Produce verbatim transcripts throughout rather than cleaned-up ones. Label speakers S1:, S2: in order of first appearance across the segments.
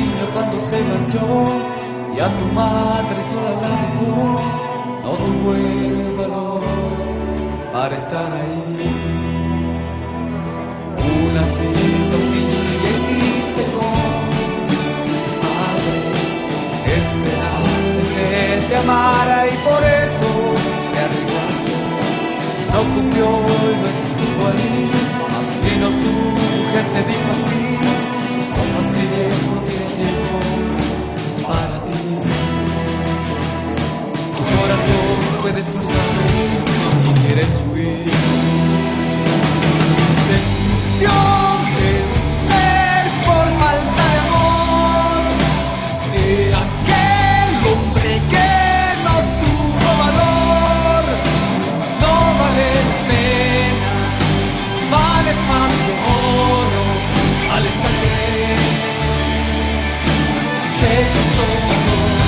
S1: niño cuando se marchó y a tu madre sola la dejó, no tuvo el valor para estar ahí. Una sintonía hiciste con madre, esperaste que te amara y por eso te arriesgaste. No cumplió y no estuvo ahí, mas vino su mujer, te dijo así: no fastidies, no tiene tiempo para ti. Tu corazón fue destrozado y quieres huir. Destrucción de un ser por falta de amor, de aquel hombre que no tuvo valor. No vale la pena, vales más que oro, vales sangre, te costó todo.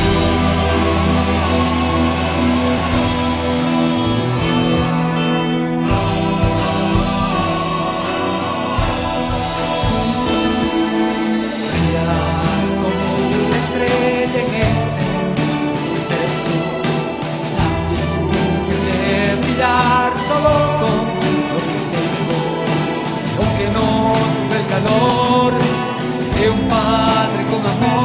S1: Brillas como una estrella en este universo, la virtud de brillar solo con lo que tengo, aunque no tuve el calor de un padre con amor.